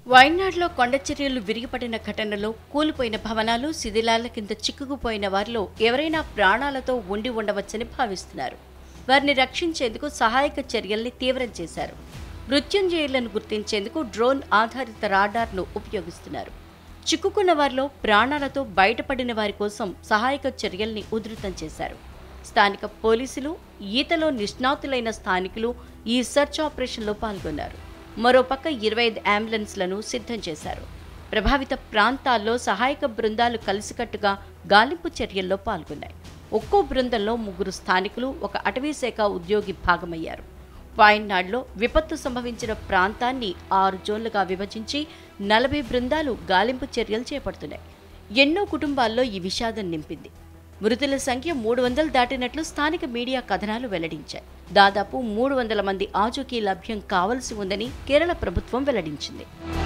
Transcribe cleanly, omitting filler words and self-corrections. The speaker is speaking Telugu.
వయనాడ్లో కొండచర్యలు విరిగిపడిన ఘటనలో కూలిపోయిన భవనాలు, శిథిలాల కింద చిక్కుకుపోయిన వారిలో ఎవరైనా ప్రాణాలతో ఉండి ఉండవచ్చని భావిస్తున్నారు. వారిని రక్షించేందుకు సహాయక చర్యల్ని తీవ్రం చేశారు. మృత్యుంజయులను గుర్తించేందుకు డ్రోన్ ఆధారిత రాడార్ను ఉపయోగిస్తున్నారు. చిక్కుకున్న వారిలో ప్రాణాలతో బయటపడిన వారి కోసం సహాయక చర్యల్ని ఉధృతం చేశారు. స్థానిక పోలీసులు, ఈతలో నిష్ణాతులైన స్థానికులు ఈ సెర్చ్ ఆపరేషన్లో పాల్గొన్నారు. మరోపక్క 25 అంబులెన్స్లను సిద్ధం చేశారు. ప్రభావిత ప్రాంతాల్లో సహాయక బృందాలు కలిసికట్టుగా గాలింపు చర్యల్లో పాల్గొన్నాయి. ఒక్కో బృందంలో 3 స్థానికులు, 1 అటవీశాఖ ఉద్యోగి భాగమయ్యారు. వయనాడ్లో విపత్తు సంభవించిన ప్రాంతాన్ని 6 జోన్లుగా విభజించి 40 బృందాలు గాలింపు చర్యలు చేపడుతున్నాయి. ఎన్నో కుటుంబాల్లో ఈ విషాదం నింపింది. మృతుల సంఖ్య 300 దాటినట్లు స్థానిక మీడియా కథనాలు వెల్లడించాయి. దాదాపు 300 మంది ఆచూకీ లభ్యం కావాల్సి ఉందని కేరళ ప్రభుత్వం వెల్లడించింది.